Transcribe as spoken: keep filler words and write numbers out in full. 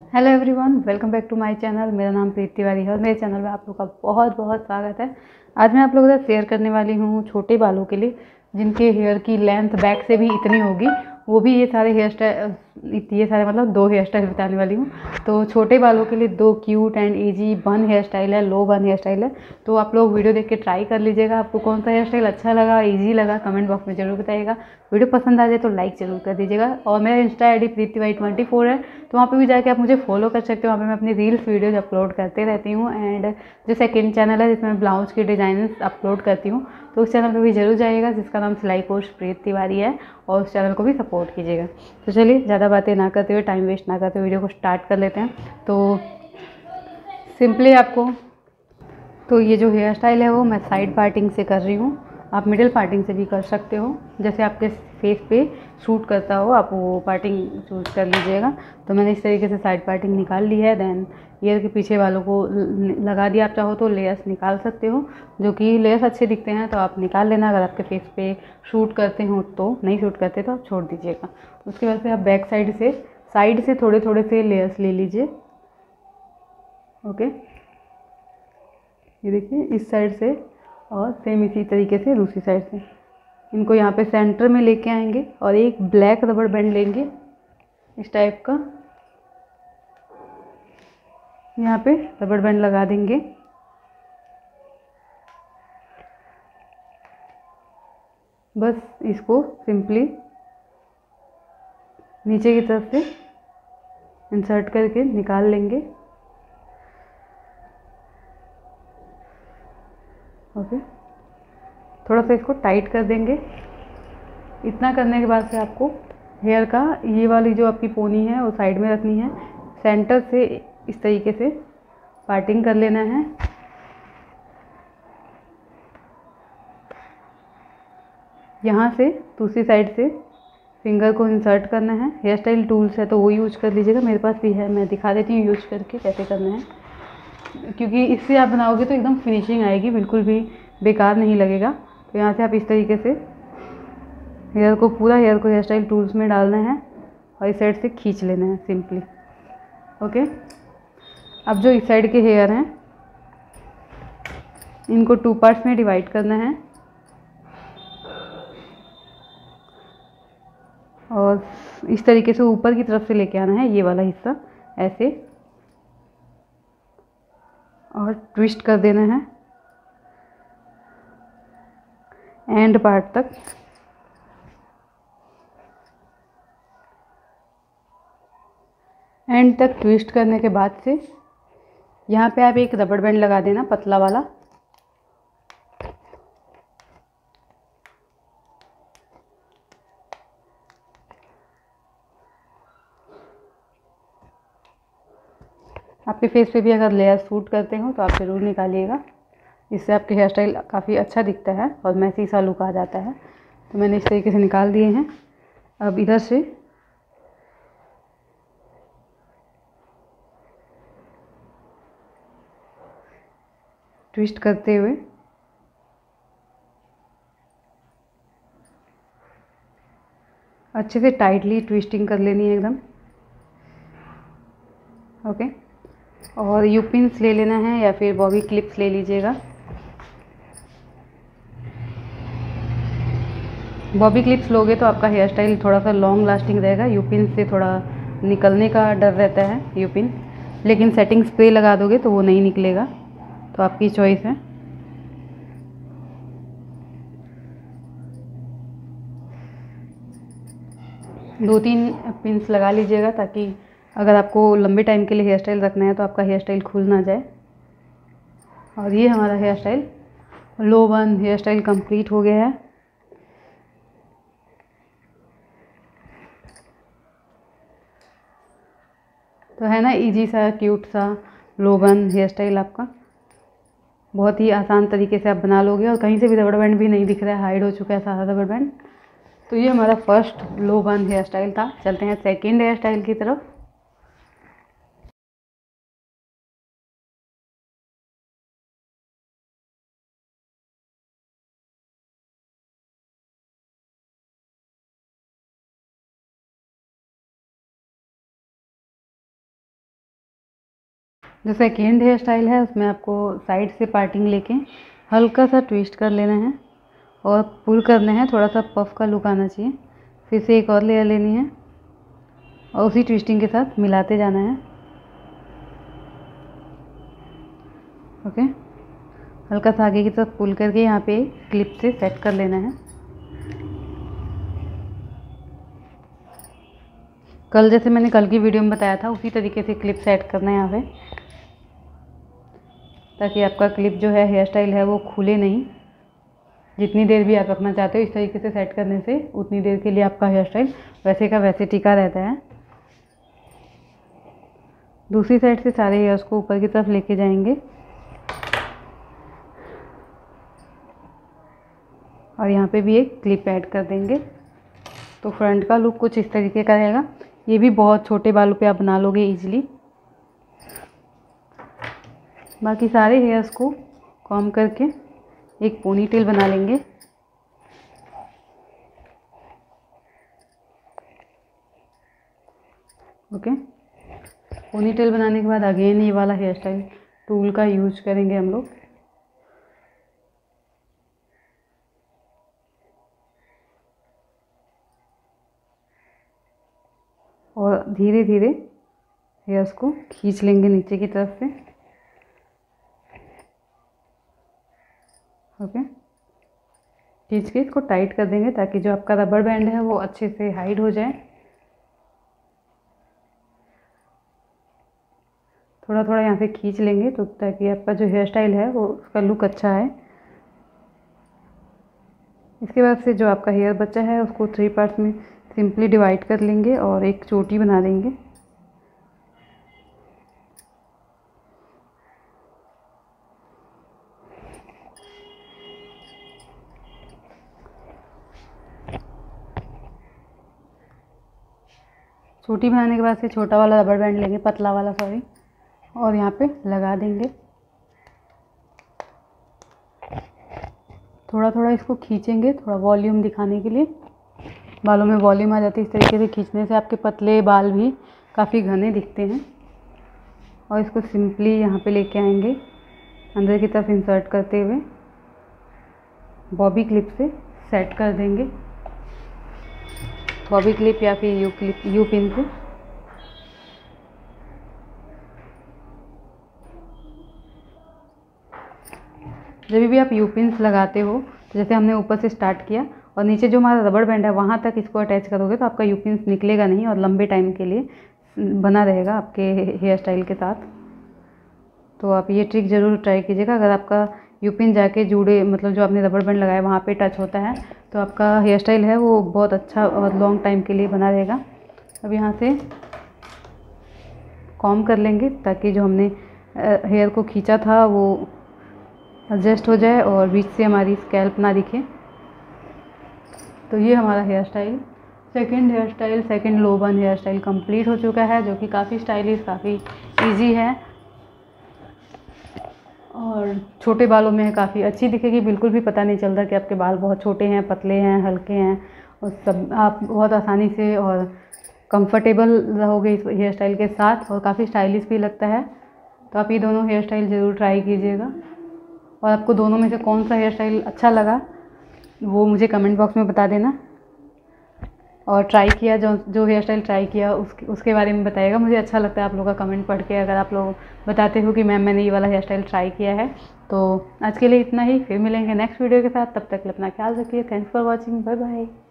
Hello everyone, welcome back to my channel. मेरा नाम प्रीति तिवारी है और मेरे चैनल में आप लोग का बहुत बहुत स्वागत है। आज मैं आप लोगों के साथ शेयर करने वाली हूँ छोटे बालों के लिए, जिनके हेयर की लेंथ बैक से भी इतनी होगी, वो भी ये सारे हेयर स्टाइल, ये सारे मतलब दो हेयर स्टाइल बताने वाली हूँ। तो छोटे बालों के लिए दो cute and easy bun hair style है, लो बन हेयर स्टाइल है। तो आप लोग वीडियो देख के ट्राई कर लीजिएगा। आपको कौन सा हेयर स्टाइल अच्छा लगा, इजी लगा, कमेंट बॉक्स में जरूर बताइएगा। वीडियो पसंद आ जाए तो लाइक जरूर कर दीजिएगा। और मेरा insta I D Preeti Y twenty four है, तो वहाँ पे भी जाके आप मुझे फॉलो कर सकते हो। वहाँ पे मैं अपनी रील्स वीडियोज अपलोड करते रहती हूँ। एंड जो सेकंड चैनल है जिसमें मैं ब्लाउज के डिज़ाइन अपलोड करती हूँ, तो उस चैनल पे भी जरूर जाइएगा, जिसका नाम सिलाई कोच प्रीति तिवारी है, और उस चैनल को भी सपोर्ट कीजिएगा। तो चलिए ज़्यादा बातें ना करते हुए, टाइम वेस्ट ना करते हुए वीडियो को स्टार्ट कर लेते हैं। तो सिंपली आपको, तो ये जो हेयर स्टाइल है वो मैं साइड पार्टिंग से कर रही हूँ। आप मिडिल पार्टिंग से भी कर सकते हो, जैसे आपके फेस पे सूट करता हो आप वो पार्टिंग चूज कर लीजिएगा। तो मैंने इस तरीके से साइड पार्टिंग निकाल ली है। देन ईयर के पीछे वालों को लगा दिया। आप चाहो तो लेयर्स निकाल सकते हो, जो कि लेयर्स अच्छे दिखते हैं तो आप निकाल लेना। अगर आपके फेस पे शूट करते हो, तो नहीं शूट करते तो आप छोड़ दीजिएगा। उसके बाद फिर आप बैक साइड से साइड से थोड़े थोड़े से लेयर्स ले लीजिए। ओके, ये देखिए इस साइड से, और सेम इसी तरीके से दूसरी साइड से। इनको यहाँ पे सेंटर में लेके आएंगे और एक ब्लैक रबड़ बैंड लेंगे इस टाइप का, यहाँ पे रबड़ बैंड लगा देंगे। बस इसको सिंपली नीचे की तरफ से इंसर्ट करके निकाल लेंगे। ओके, थोड़ा सा इसको टाइट कर देंगे। इतना करने के बाद से आपको हेयर का ये वाली जो आपकी पोनी है वो साइड में रखनी है। सेंटर से इस तरीके से पार्टिंग कर लेना है। यहाँ से दूसरी साइड से फिंगर को इंसर्ट करना है। हेयर स्टाइल टूल्स है तो वो यूज कर लीजिएगा, मेरे पास भी है, मैं दिखा देती हूँ यूज करके कैसे करना है, क्योंकि इससे आप बनाओगे तो एकदम फिनिशिंग आएगी, बिल्कुल भी बेकार नहीं लगेगा। तो यहाँ से आप इस तरीके से हेयर को, पूरा हेयर को हेयर स्टाइल टूल्स में डालना है और इस साइड से खींच लेना है सिंपली। ओके, अब जो इस साइड के हेयर हैं इनको टू पार्ट्स में डिवाइड करना है, और इस तरीके से ऊपर की तरफ से लेके आना है ये वाला हिस्सा ऐसे, और ट्विस्ट कर देना है एंड पार्ट तक। एंड तक ट्विस्ट करने के बाद से यहाँ पे आप एक रबड़ बैंड लगा देना, पतला वाला। आपके फेस पे भी अगर लेयर सूट करते हो तो आप ज़रूर निकालिएगा, इससे आपके हेयर स्टाइल काफ़ी अच्छा दिखता है और मैसी सा लुक आ जाता है। तो मैंने इस तरीके से निकाल दिए हैं। अब इधर से ट्विस्ट करते हुए अच्छे से टाइटली ट्विस्टिंग कर लेनी है एकदम। ओके, और यू पिन्स ले लेना है या फिर बॉबी क्लिप्स ले लीजिएगा। बॉबी क्लिप्स लोगे तो आपका हेयर स्टाइल थोड़ा सा लॉन्ग लास्टिंग रहेगा, यू पिन से थोड़ा निकलने का डर रहता है यू पिन। लेकिन सेटिंग स्प्रे लगा दोगे तो वो नहीं निकलेगा, तो आपकी चॉइस है। दो तीन पिन्स लगा लीजिएगा, ताकि अगर आपको लंबे टाइम के लिए हेयर स्टाइल रखना है तो आपका हेयर स्टाइल खुल ना जाए। और ये हमारा हेयर स्टाइल, लो बन हेयर स्टाइल कंप्लीट हो गया है। तो है ना इजी सा, क्यूट सा लो बन हेयर स्टाइल आपका। बहुत ही आसान तरीके से आप बना लोगे, और कहीं से भी रबड़ बैंड भी नहीं दिख रहा है, हाइड हो चुका है सारा रबड़ बैंड। तो ये हमारा फर्स्ट लो बन हेयर स्टाइल था। चलते हैं सेकेंड हेयर स्टाइल की तरफ। जो सेकेंड हेयर स्टाइल है उसमें आपको साइड से पार्टिंग लेके हल्का सा ट्विस्ट कर लेना है और पुल करना है, थोड़ा सा पफ का लुक आना चाहिए। फिर से एक और लेयर लेनी है और उसी ट्विस्टिंग के साथ मिलाते जाना है। ओके, हल्का सा आगे की तरफ पुल करके यहाँ पे क्लिप से सेट कर लेना है। कल जैसे मैंने कल की वीडियो में बताया था उसी तरीके से क्लिप सेट करना है यहाँ पे, ताकि आपका क्लिप जो है हेयर स्टाइल है वो खुले नहीं। जितनी देर भी आप रखना चाहते हो इस तरीके से सेट करने से उतनी देर के लिए आपका हेयर स्टाइल वैसे का वैसे टिका रहता है। दूसरी साइड से सारे हेयर्स को ऊपर की तरफ लेके जाएंगे और यहाँ पे भी एक क्लिप ऐड कर देंगे। तो फ्रंट का लुक कुछ इस तरीके का रहेगा। ये भी बहुत छोटे बालों पे आप बना लोगे इजीली। बाकी सारे हेयर्स को कॉम्ब करके एक पोनी टेल बना लेंगे। ओके, पोनी टेल बनाने के बाद अगेन ये वाला हेयर स्टाइल टूल का यूज करेंगे हम लोग। और धीरे धीरे हेयर्स को खींच लेंगे नीचे की तरफ से। ओके, खींच के इसको टाइट कर देंगे ताकि जो आपका रबर बैंड है वो अच्छे से हाइड हो जाए। थोड़ा थोड़ा यहाँ से खींच लेंगे तो ताकि आपका जो हेयर स्टाइल है वो उसका लुक अच्छा है। इसके बाद से जो आपका हेयर बचा है उसको थ्री पार्ट्स में सिंपली डिवाइड कर लेंगे और एक चोटी बना देंगे। चोटी बनाने के बाद से छोटा वाला रबर बैंड लेंगे, पतला वाला सॉरी, और यहाँ पे लगा देंगे। थोड़ा थोड़ा इसको खींचेंगे, थोड़ा वॉल्यूम दिखाने के लिए। बालों में वॉल्यूम आ जाती है इस तरीके से खींचने से, आपके पतले बाल भी काफ़ी घने दिखते हैं। और इसको सिंपली यहाँ पे लेके आएंगे, अंदर की तरफ इंसर्ट करते हुए बॉबी क्लिप से सेट कर देंगे। बॉबी क्लिप या फिर यू क्लिप यू पिन से। जब भी आप यू पिन्स लगाते हो तो जैसे हमने ऊपर से स्टार्ट किया और नीचे जो हमारा रबड़ बैंड है वहाँ तक इसको अटैच करोगे तो आपका यू पिन्स निकलेगा नहीं और लंबे टाइम के लिए बना रहेगा आपके हेयर स्टाइल के साथ। तो आप ये ट्रिक ज़रूर ट्राई कीजिएगा। अगर आपका यू पिन जाके जुड़े, मतलब जो आपने रबड़ बैंड लगाया वहाँ पे टच होता है तो आपका हेयर स्टाइल है वो बहुत अच्छा और लॉन्ग टाइम के लिए बना रहेगा। अब यहाँ से कॉम्ब कर लेंगे ताकि जो हमने हेयर को खींचा था वो एडजस्ट हो जाए और बीच से हमारी स्कैल्प ना दिखे। तो ये हमारा hair style, second hair style, second low bun hair style complete हो चुका है, जो कि काफ़ी स्टाइलिश, काफ़ी इजी है और छोटे बालों में काफ़ी अच्छी दिखेगी। बिल्कुल भी पता नहीं चलता कि आपके बाल बहुत छोटे हैं, पतले हैं, हल्के हैं, और सब आप बहुत आसानी से और कंफर्टेबल रहोगे इस हेयर स्टाइल के साथ और काफ़ी स्टाइलिश भी लगता है। तो आप ये दोनों हेयर स्टाइल ज़रूर ट्राई कीजिएगा और आपको दोनों में से कौन सा हेयर स्टाइल अच्छा लगा वो मुझे कमेंट बॉक्स में बता देना। और ट्राई किया जो जो हेयर स्टाइल ट्राई किया उसके उसके बारे में बताइएगा। मुझे अच्छा लगता है आप लोगों का कमेंट पढ़ के, अगर आप लोग बताते हो कि मैम मैंने ये वाला हेयर स्टाइल ट्राई किया है। तो आज के लिए इतना ही, फिर मिलेंगे नेक्स्ट वीडियो के साथ। तब तक अपना ख्याल रखिए। Thanks for watching, bye bye.